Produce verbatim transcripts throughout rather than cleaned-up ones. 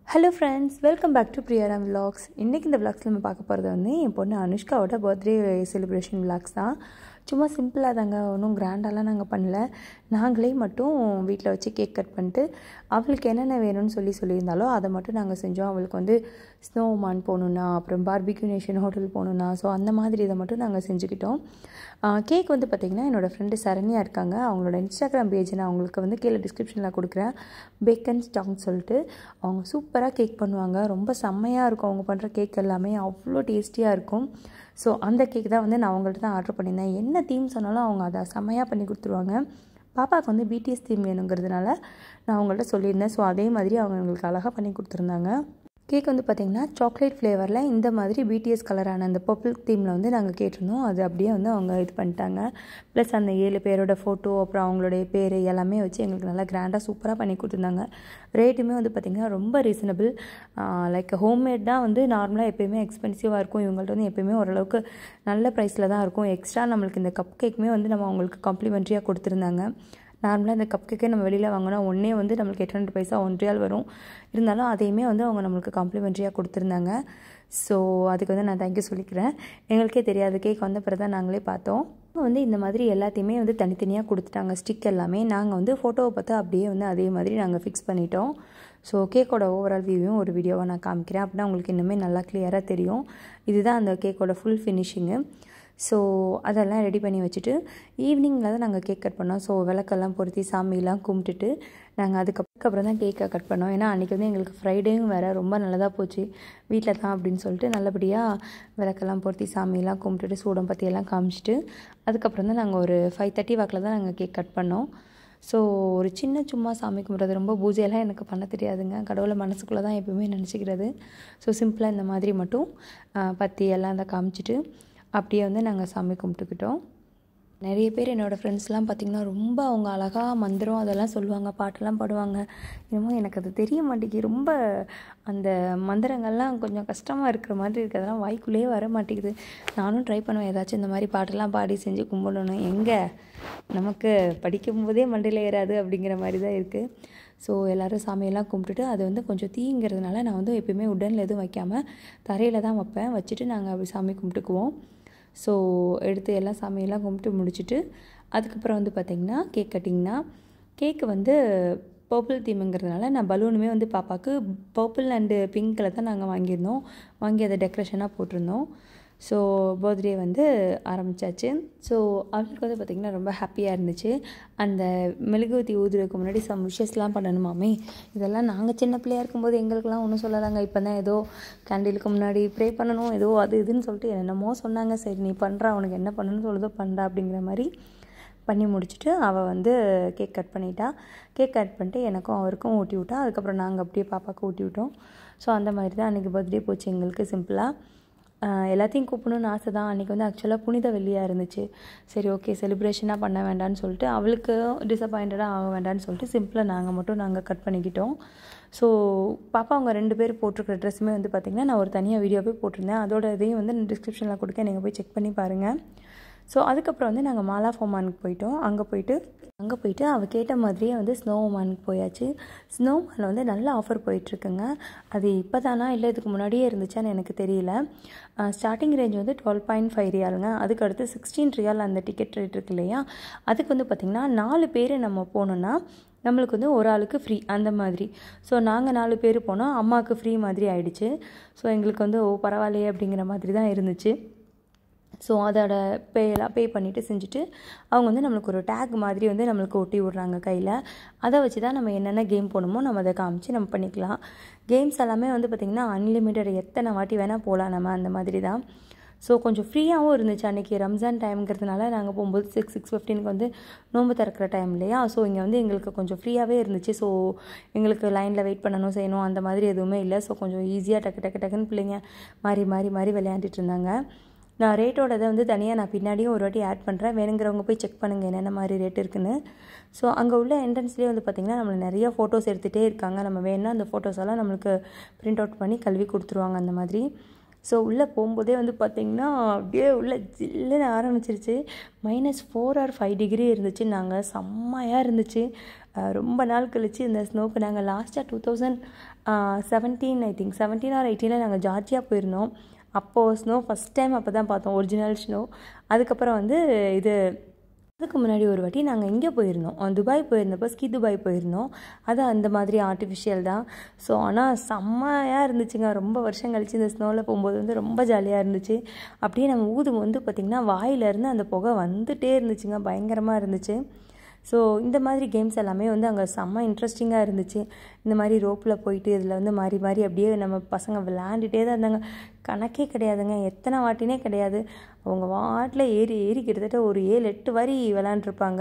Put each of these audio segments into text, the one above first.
Hello friends, welcome back to Priyaram vlogs. இன்னைக்கு இந்த vlogsல நம்ம பார்க்க போறது வந்து என் பொண்ணு அனுஷ்காவோட பர்த்டே செலிப்ரேஷன் vlogs தான். சும்மா சிம்பிளா தாங்க, ஒன்றும் கிராண்டாலாம் நாங்கள் பண்ணல. நாங்களே மட்டும் வீட்டில் வச்சு கேக் கட் பண்ணிட்டு அவளுக்கு என்னென்ன வேணும்னு சொல்லி சொல்லியிருந்தாலோ அதை மட்டும் நாங்கள் செஞ்சோம். அவளுக்கு வந்து ஸ்னோ ஒமான் போகணுன்னா, அப்புறம் பார்பிக்யூ நேஷன் ஹோட்டல் போகணுன்னா, ஸோ அந்த மாதிரி இதை மட்டும் நாங்கள் செஞ்சுக்கிட்டோம். கேக் வந்து பார்த்திங்கன்னா என்னோடய ஃப்ரெண்டு சரண்யா இருக்காங்க, அவங்களோட இன்ஸ்டாகிராம் பேஜ் நான் அவங்களுக்கு வந்து கீழே டிஸ்கிரிப்ஷனில் கொடுக்குறேன். பேக்கன் ஸ்டாங் சொல்லிட்டு அவங்க சூப்பராக கேக் பண்ணுவாங்க. ரொம்ப செம்மையாக இருக்கும் அவங்க பண்ணுற கேக் எல்லாமே, அவ்வளோ டேஸ்டியாக இருக்கும். ஸோ அந்த கேக் தான் வந்து நான் அவங்கள்ட்ட தான் ஆர்டர் பண்ணியிருந்தேன். என்ன தீம் சொன்னாலும் அவங்க அதை செம்மையாக பண்ணி கொடுத்துருவாங்க. பாப்பாவுக்கு வந்து பிடிஎஸ் தீம் வேணுங்கிறதுனால நான் அவங்கள்ட்ட சொல்லியிருந்தேன். ஸோ அதே மாதிரி அவங்க எங்களுக்கு அழகாக பண்ணி கொடுத்துருந்தாங்க. கேக் வந்து பார்த்திங்கன்னா சாக்லேட் ஃப்ளேவரில் இந்த மாதிரி பிடிஎஸ் கலரான அந்த பர்பிள் தீமில் வந்து நாங்கள் கேட்டிருந்தோம். அது அப்படியே வந்து அவங்க இது பண்ணிட்டாங்க. ப்ளஸ் அந்த ஏழு பேரோட ஃபோட்டோ, அப்புறம் அவங்களுடைய பேர் எல்லாமே வச்சு எங்களுக்கு நல்லா கிராண்டாக சூப்பராக பண்ணி கொடுத்துருந்தாங்க. ரேட்டுமே வந்து பார்த்திங்கன்னா ரொம்ப ரீசனபிள். லைக் ஹோம்மேட் தான் வந்து நார்மலாக எப்போயுமே எக்ஸ்பென்சிவாக இருக்கும். இவங்கள்ட்ட வந்து எப்போயுமே ஓரளவுக்கு நல்ல ப்ரைஸில் தான் இருக்கும். எக்ஸ்ட்ரா நம்மளுக்கு இந்த கப் கேக்குமே வந்து நம்ம அவங்களுக்கு காம்ப்ளிமெண்ட்ரியாக கொடுத்துருந்தாங்க. நார்மலாக இந்த கப் கேக்கே நம்ம வெளியில் வாங்கினா ஒன்றே வந்து நம்மளுக்கு எட்டு ஹண்ட்ரட் பைசா ஒன் ரியால் வரும். இருந்தாலும் அதையுமே வந்து அவங்க நம்மளுக்கு காம்ப்ளிமெண்ட்ரியாக கொடுத்துருந்தாங்க. ஸோ அதுக்கு வந்து நான் தேங்க்யூ சொல்லிக்கிறேன். எங்களுக்கே தெரியாது, கேக் வந்த பிறகு தான் நாங்களே பார்த்தோம். வந்து இந்த மாதிரி எல்லாத்தையுமே வந்து தனித்தனியாக கொடுத்துட்டாங்க. ஸ்டிக் எல்லாமே நாங்கள் வந்து ஃபோட்டோவை பார்த்து அப்படியே வந்து அதே மாதிரி நாங்கள் ஃபிக்ஸ் பண்ணிட்டோம். ஸோ கேக்கோட ஓவரால் வியூவும் ஒரு வீடியோவை நான் காமிக்கிறேன், அப்படின்னா உங்களுக்கு இன்னுமே நல்லா கிளியராக தெரியும். இதுதான் அந்த கேக்கோட ஃபுல் ஃபினிஷிங்கு. ஸோ அதெல்லாம் ரெடி பண்ணி வச்சுட்டு ஈவினிங்கில் தான் நாங்கள் கேக் கட் பண்ணோம். ஸோ விளக்கெல்லாம் பொருத்தி சாமியெல்லாம் கும்பிட்டுட்டு நாங்கள் அதுக்கப்புறம் தான் கேக்கை கட் பண்ணோம். ஏன்னா அன்றைக்கி வந்து எங்களுக்கு ஃப்ரைடேயும் வேறு ரொம்ப நல்லதாக போச்சு வீட்டில் தான் அப்படின்னு சொல்லிட்டு நல்லபடியாக விளக்கெல்லாம் பொருத்தி சாமியெல்லாம் கும்பிட்டுட்டு சூடம் பற்றியெல்லாம் காமிச்சிட்டு அதுக்கப்புறம் தான் நாங்கள் ஒரு ஃபைவ் தேர்ட்டி வாக்கில் தான் நாங்கள் கேக் கட் பண்ணோம். ஸோ ஒரு சின்ன சும்மா சாமி கும்பிட்றது, ரொம்ப பூஜையெல்லாம் எனக்கு பண்ண தெரியாதுங்க. கடவுளை மனசுக்குள்ளே தான் எப்பவுமே நினச்சிக்கிறது. ஸோ சிம்பிளாக இந்த மாதிரி மட்டும் பற்றி எல்லாம் அதை காமிச்சிட்டு அப்படியே வந்து நாங்கள் சாமி கும்பிட்டுக்கிட்டோம். நிறைய பேர் என்னோடய ஃப்ரெண்ட்ஸ்லாம் பார்த்திங்கன்னா ரொம்ப அவங்க அழகாக மந்திரம் அதெல்லாம் சொல்லுவாங்க, பாட்டெல்லாம் பாடுவாங்க. என்னமோ எனக்கு அது தெரிய மாட்டேங்குது. ரொம்ப அந்த மந்திரங்கள்லாம் கொஞ்சம் கஷ்டமாக இருக்கிற மாதிரி இருக்குது, அதெல்லாம் வாய்க்குள்ளேயே வர மாட்டேங்குது. நானும் ட்ரை பண்ணுவேன், ஏதாச்சும் இந்த மாதிரி பாட்டெல்லாம் பாடி செஞ்சு கும்பிடணும். எங்கே நமக்கு படிக்கும்போதே மண்டையில் ஏறாது அப்படிங்கிற மாதிரி தான் இருக்குது. ஸோ எல்லோரும் சாமியெல்லாம் கும்பிட்டுட்டு அது வந்து கொஞ்சம் தீங்கிறதுனால நான் வந்து எப்போயுமே உடனில் எதுவும் வைக்காமல் தரையில் தான் வைப்பேன். வச்சுட்டு நாங்கள் அப்படி சாமி கும்பிட்டுக்குவோம். ஸோ எடுத்து எல்லாம் சாமியெல்லாம் கும்பிட்டு முடிச்சுட்டு அதுக்கப்புறம் வந்து பார்த்திங்கன்னா கேக் கட்டிங்னா கேக்கு வந்து பர்பிள் தீமுங்கிறதுனால நான் பலூனுமே வந்து பாப்பாவுக்கு பர்பிள் அண்டு பிங்க்கில் தான் நாங்கள் வாங்கியிருந்தோம். வாங்கி அதை டெக்கரேஷனாக போட்டிருந்தோம். ஸோ பர்த்டே வந்து ஆரம்பித்தாச்சு. ஸோ அவளுக்கு வந்து பார்த்திங்கன்னா ரொம்ப ஹாப்பியாக இருந்துச்சு. அந்த மெழுகுவத்தி ஊதுறதுக்கு முன்னாடி சம் விஷஸ்லாம் பண்ணணுமாமே. இதெல்லாம் நாங்கள் சின்ன பிள்ளையாக இருக்கும்போது எங்களுக்கெல்லாம் ஒன்றும் சொல்லலாங்க. இப்போ தான் ஏதோ கேண்டிலுக்கு முன்னாடி ப்ரே பண்ணணும், ஏதோ அது இதுன்னு சொல்லிட்டு என்னென்னமோ சொன்னாங்க. சரி நீ பண்ணுறா, அவனுக்கு என்ன பண்ணணும்னு சொல்லுதோ பண்ணுறா அப்படிங்கிற மாதிரி பண்ணி முடிச்சுட்டு அவள் வந்து கேக் கட் பண்ணிட்டா. கேக் கட் பண்ணிட்டு எனக்கும் அவருக்கும் ஊட்டி விட்டா. அதுக்கப்புறம் நாங்கள் அப்படியே பாப்பாவுக்கு ஊட்டி விட்டோம். ஸோ அந்த மாதிரி தான் அன்றைக்கி பர்த்டே போச்சு எங்களுக்கு. சிம்பிளாக எல்லாத்தையும் கூப்பிடணுன்னு ஆசை தான். அன்றைக்கி வந்து ஆக்சுவலாக புனித வெள்ளியாக இருந்துச்சு. சரி ஓகே செலிப்ரேஷனாக பண்ண வேண்டான்னு சொல்லிட்டு அவளுக்கு டிசப்பாயிண்டடாக ஆக வேண்டான்னு சொல்லிட்டு சிம்பிளாக நாங்கள் மட்டும் நாங்கள் கட் பண்ணிக்கிட்டோம். ஸோ பாப்பா அவங்க ரெண்டு பேர் போட்டிருக்கிற ட்ரெஸ்ஸுமே வந்து பார்த்திங்கன்னா நான் ஒரு தனியாக வீடியோவே போட்டிருந்தேன். அதோட இதையும் வந்து நான் டிஸ்கிரிப்ஷனில் கொடுக்க நீங்கள் போய் செக் பண்ணி பாருங்கள். ஸோ அதுக்கப்புறம் வந்து நாங்கள் மாலா ஒமானுக்கு போயிட்டோம். அங்கே போயிட்டு அங்கே போயிட்டு அவள் கேட்ட மாதிரியே வந்து ஸ்னோ ஒமானுக்கு போயாச்சு. ஸ்னோ ஒமானில் வந்து நல்ல ஆஃபர் போயிட்டுருக்குங்க. அது இப்போ தானா இல்லை இதுக்கு முன்னாடியே இருந்துச்சான்னு எனக்கு தெரியல. ஸ்டார்டிங் ரேஞ்ச் வந்து டுவெல் பாயிண்ட் ஃபைவ் ரியாலுங்க. அதுக்கு அடுத்து சிக்ஸ்டீன் ரியால் அந்த டிக்கெட் ரேட் இருக்கு இல்லையா, அதுக்கு வந்து பார்த்திங்கன்னா நாலு பேர் நம்ம போனோன்னா நம்மளுக்கு வந்து ஒரு ஆளுக்கு ஃப்ரீ அந்த மாதிரி. ஸோ நாங்கள் நாலு பேர் போனோம், அம்மாவுக்கு ஃப்ரீ மாதிரி ஆகிடுச்சு. ஸோ எங்களுக்கு வந்து ஓ பரவாயில்லையே அப்படிங்கிற மாதிரி தான் இருந்துச்சு. ஸோ அதோட பேலாம் பே பண்ணிவிட்டு செஞ்சுட்டு அவங்க வந்து நம்மளுக்கு ஒரு டேக் மாதிரி வந்து நம்மளுக்கு ஒட்டி விட்றாங்க கையில். அதை வச்சு தான் நம்ம என்னென்ன கேம் போகணுமோ நம்ம அதை காமிச்சு நம்ம பண்ணிக்கலாம். கேம்ஸ் எல்லாமே வந்து பார்த்திங்கன்னா அன்லிமிட்டட், எத்தனை வாட்டி வேணால் போகலாம் நம்ம, அந்த மாதிரி தான். ஸோ கொஞ்சம் ஃப்ரீயாகவும் இருந்துச்சு. அன்றைக்கி ரம்ஜான் டைம்ங்கிறதுனால நாங்கள் போகும்போது சிக்ஸ் சிக்ஸ் ஃபிஃப்டீனுக்கு வந்து நோம்பு திறக்கிற டைம் இல்லையா. ஸோ இங்கே வந்து எங்களுக்கு கொஞ்சம் ஃப்ரீயாகவே இருந்துச்சு. ஸோ எங்களுக்கு லைனில் வெயிட் பண்ணணும் செய்யணும் அந்த மாதிரி எதுவுமே இல்லை. ஸோ கொஞ்சம் ஈஸியாக டக்கு டக்கு டக்குன்னு பிள்ளைங்க மாறி மாறி மாறி விளையாண்டுட்டு இருந்தாங்க. நான் ரேட்டோட இதை வந்து தனியாக நான் பின்னாடியும் ஒரு வாட்டி ஆட் பண்ணுறேன், வேணுங்கிறவங்க போய் செக் பண்ணுங்கள் என்னென்ன மாதிரி ரேட் இருக்குன்னு. ஸோ அங்கே உள்ள என்ட்ரன்ஸ்லேயே வந்து பார்த்திங்கன்னா நம்மளை நிறையா ஃபோட்டோஸ் எடுத்துகிட்டே இருக்காங்க. நம்ம வேணுன்னா அந்த ஃபோட்டோஸ் எல்லாம் நம்மளுக்கு பிரிண்ட் அவுட் பண்ணி கழுவி கொடுத்துருவாங்க அந்த மாதிரி. ஸோ உள்ளே போகும்போதே வந்து பார்த்திங்கன்னா அப்படியே உள்ளே ஜில்லுன்னு ஆரம்பிச்சிருச்சு. Minus four or five degree இருந்துச்சு. நாங்கள் செம்மையாக இருந்துச்சு. ரொம்ப நாள் கழித்து இந்த ஸ்னோக்கு நாங்கள் லாஸ்ட்டாக two thousand seventeen I think seventeen or எயிட்டீனில் நாங்கள் ஜார்ஜியா போயிருந்தோம். அப்போது ஸ்னோ ஃபஸ்ட் டைம் அப்போ தான் பார்த்தோம், ஒரிஜினல் ஸ்னோ. அதுக்கப்புறம் வந்து இது அதுக்கு முன்னாடி ஒரு வாட்டி நாங்கள் இங்கே போயிருந்தோம், துபாய் போயிருந்தப்போ ஸ்கி துபாய் போயிருந்தோம். அது அந்த மாதிரி ஆர்டிஃபிஷியல் தான். ஸோ ஆனால் செம்மையாக இருந்துச்சுங்க. ரொம்ப வருஷம் கழிச்சு இந்த ஸ்னோவில் போகும்போது வந்து ரொம்ப ஜாலியாக இருந்துச்சு. அப்படியே நம்ம ஊதும் வந்து பார்த்திங்கன்னா வாயிலேருந்து அந்த புகை வந்துகிட்டே இருந்துச்சுங்க, பயங்கரமாக இருந்துச்சு. ஸோ இந்த மாதிரி கேம்ஸ் எல்லாமே வந்து அங்கே செம்ம இன்ட்ரெஸ்டிங்காக இருந்துச்சு. இந்த மாதிரி ரோப்பில் போயிட்டு இதில் வந்து மாறி மாறி அப்படியே நம்ம பசங்க விளையாண்டுட்டே தான் இருந்தாங்க. கணக்கே கிடையாதுங்க, எத்தனை வாட்டினே கிடையாது. அவங்க வாட்டில் ஏறி ஏறி கிட்டத்தட்ட ஒரு ஏழு எட்டு வாரி விளையாண்டுருப்பாங்க.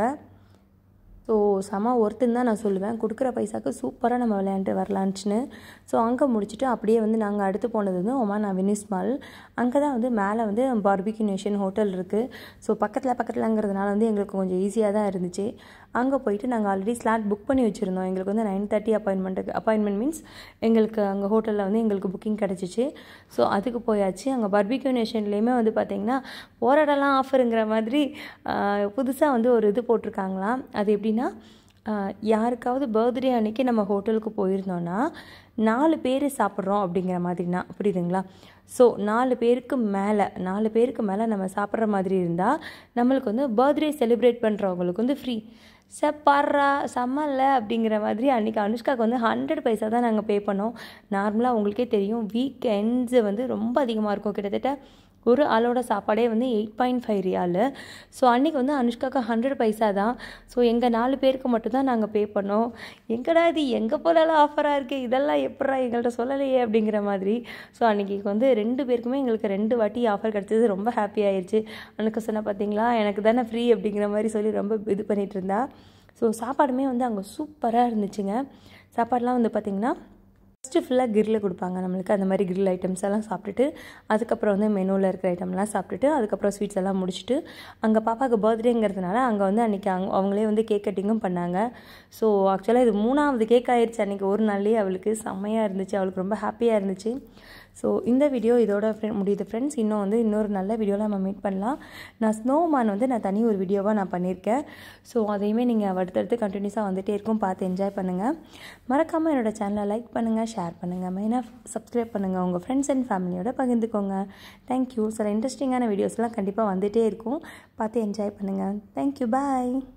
ஸோ செம ஒருத்தன் தான் நான் சொல்லுவேன், கொடுக்குற பைசாவுக்கு சூப்பராக நம்ம விளையாண்டு வரலான்ச்சுன்னு. ஸோ அங்கே முடிச்சுட்டு அப்படியே வந்து நாங்கள் அடுத்து போனது வந்து ஒமான் அவென்யூஸ் மால். அங்கே தான் வந்து மேலே வந்து பார்பிக்யூ நேஷன் ஹோட்டல் இருக்குது. ஸோ பக்கத்தில் பக்கத்தில்ங்கிறதுனால வந்து எங்களுக்கு கொஞ்சம் ஈஸியாக தான் இருந்துச்சு. அங்கே போயிட்டு நாங்கள் ஆல்ரெடி ஸ்லாட் புக் பண்ணி வச்சுருந்தோம். எங்களுக்கு வந்து நைன் தேர்ட்டி அப்பாயின்மெண்ட்டுக்கு அப்பாயின்மெண்ட் மீன்ஸ் எங்களுக்கு அங்கே ஹோட்டலில் வந்து எங்களுக்கு புக்கிங் கிடச்சிச்சு. ஸோ அதுக்கு போயாச்சு. அங்கே பார்பிக்யூ நேஷன்லேயுமே வந்து பார்த்திங்கன்னா போராடலாம் ஆஃபருங்கிற மாதிரி புதுசாக வந்து ஒரு இது போட்டிருக்காங்களாம். அது எப்படின்னா, யாருக்காவது பர்த்டே அன்றைக்கி நம்ம ஹோட்டலுக்கு போயிருந்தோன்னா நாலு பேர் சாப்பிட்றோம் அப்படிங்கிற மாதிரினா, புரியுதுங்களா? ஸோ நாலு பேருக்கு மேலே நாலு பேருக்கு மேலே நம்ம சாப்பிட்ற மாதிரி இருந்தால் நம்மளுக்கு வந்து பர்த்டே செலிப்ரேட் பண்ணுறவங்களுக்கு வந்து ஃப்ரீ. சப்பாடுறா செம்மல்ல அப்படிங்கிற மாதிரி அன்றைக்கி அனுஷ்காவுக்கு வந்து ஹண்ட்ரட் பைசா தான் நாங்கள் பே பண்ணோம். நார்மலாக உங்களுக்கே தெரியும் வீக்கெண்ட்ஸு வந்து ரொம்ப அதிகமாக இருக்கும். கிட்டத்தட்ட ஒரு ஆளோட சாப்பாடே வந்து எயிட் பாயிண்ட் ஃபைவ் ரியாலு. ஸோ அன்றைக்கி வந்து அனுஷ்காவுக்கு ஹண்ட்ரட் பைசா தான். ஸோ எங்கள் நாலு பேருக்கு மட்டும்தான் நாங்கள் பே பண்ணோம். எங்கடா இது எங்கே போனாலும் ஆஃபராக இருக்குது, இதெல்லாம் எப்படா எங்கள்கிட்ட சொல்லலையே அப்படிங்கிற மாதிரி. ஸோ அன்றைக்கி வந்து ரெண்டு பேருக்குமே எங்களுக்கு ரெண்டு வாட்டி ஆஃபர் கிடச்சது. ரொம்ப ஹாப்பி ஆயிடுச்சு. அனுக்கு சொன்னால் பார்த்தீங்களா எனக்கு தானே ஃப்ரீ அப்படிங்கிற மாதிரி சொல்லி ரொம்ப இது பண்ணிகிட்டு இருந்தா. ஸோ சாப்பாடுமே வந்து அங்கே சூப்பராக இருந்துச்சுங்க. சாப்பாடெலாம் வந்து பார்த்திங்கன்னா ஃபஸ்ட்டு ஃபுல்லாக கிரில் கொடுப்பாங்க நம்மளுக்கு. அந்த மாதிரி கிரில் ஐட்டம்ஸ் எல்லாம் சாப்பிட்டுட்டு அதுக்கப்புறம் வந்து மெனுவில் இருக்கிற ஐட்டம்லாம் சாப்பிட்டுட்டு அதுக்கப்புறம் ஸ்வீட்ஸ் எல்லாம் முடிச்சுட்டு அங்கே பாப்பாவுக்கு பர்த்டேங்கிறதுனால அங்கே வந்து அன்றைக்கி அங்கே அவங்களே வந்து கேக் கட்டிங்கும் பண்ணாங்க. ஸோ ஆக்சுவலாக இது மூணாவது கேக் ஆயிடுச்சு அன்றைக்கி ஒரு நாள்லேயே. அவளுக்கு செம்மையாக இருந்துச்சு, அவளுக்கு ரொம்ப ஹாப்பியாக இருந்துச்சு. ஸோ இந்த வீடியோ இதோட ஃப்ரெண்ட் முடியுது ஃப்ரெண்ட்ஸ். இன்னும் வந்து இன்னொரு நல்ல வீடியோவில் நம்ம மீட் பண்ணலாம். நான் ஸ்னோமான் வந்து நான் தனி ஒரு வீடியோவாக நான் பண்ணியிருக்கேன். ஸோ அதையுமே நீங்கள் அடுத்தடுத்து கண்டினியூஸாக வந்துகிட்டே இருக்கும், பார்த்து என்ஜாய் பண்ணுங்கள். மறக்காமல் என்னோடய சேனலை லைக் பண்ணுங்கள், ஷேர் பண்ணுங்கள், மெயினாக சப்ஸ்கிரைப் பண்ணுங்கள், உங்கள் ஃப்ரெண்ட்ஸ் அண்ட் ஃபேமிலியோட பகிர்ந்துக்கோங்க. தேங்க்யூ. சில இன்ட்ரெஸ்டிங்கான வீடியோஸ்லாம் கண்டிப்பாக வந்துகிட்டே இருக்கும், பார்த்து என்ஜாய் பண்ணுங்கள். தேங்க்யூ, பாய்.